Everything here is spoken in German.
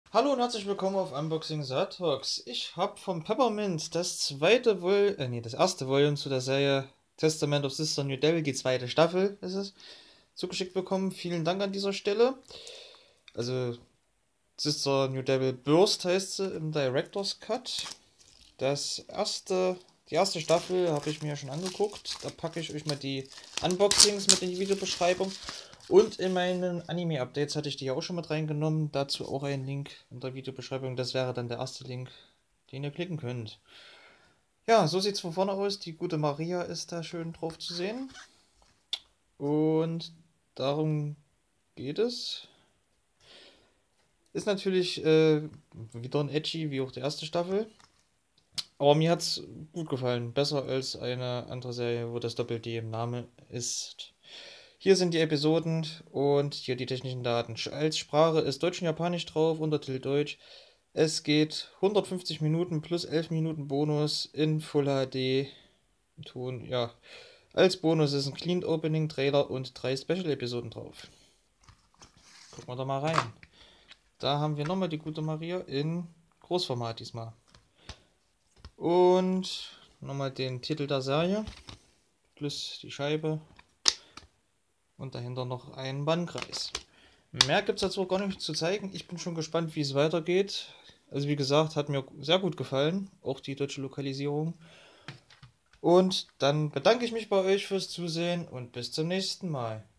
Hallo und herzlich willkommen auf Unboxing Satox. Ich habe vom Peppermint das erste Volume zu der Serie Testament of Sister New Devil, die zweite Staffel ist es, zugeschickt bekommen. Vielen Dank an dieser Stelle. Also Sister New Devil Burst heißt sie im Director's Cut. Die erste Staffel habe ich mir schon angeguckt. Da packe ich euch mal die Unboxings mit in die Videobeschreibung. Und in meinen Anime-Updates hatte ich die ja auch schon mit reingenommen. Dazu auch ein Link in der Videobeschreibung. Das wäre dann der erste Link, den ihr klicken könnt. Ja, so sieht es von vorne aus. Die gute Maria ist da schön drauf zu sehen. Und darum geht es. Ist natürlich wieder ein Edgy, wie auch die erste Staffel. Aber mir hat es gut gefallen. Besser als eine andere Serie, wo das Doppel-D im Namen ist. Hier sind die Episoden und hier die technischen Daten. Als Sprache ist Deutsch und Japanisch drauf, Untertitel Deutsch. Es geht 150 Minuten plus 11 Minuten Bonus in Full HD Ton. Ja, als Bonus ist ein Clean Opening Trailer und 3 Special-Episoden drauf. Gucken wir da mal rein. Da haben wir nochmal die gute Maria in Großformat diesmal. Und nochmal den Titel der Serie plus die Scheibe und dahinter noch einen Bannkreis. Mehr gibt es dazu gar nicht zu zeigen. Ich bin schon gespannt, wie es weitergeht. Also wie gesagt, hat mir sehr gut gefallen, auch die deutsche Lokalisierung. Und dann bedanke ich mich bei euch fürs Zusehen und bis zum nächsten Mal.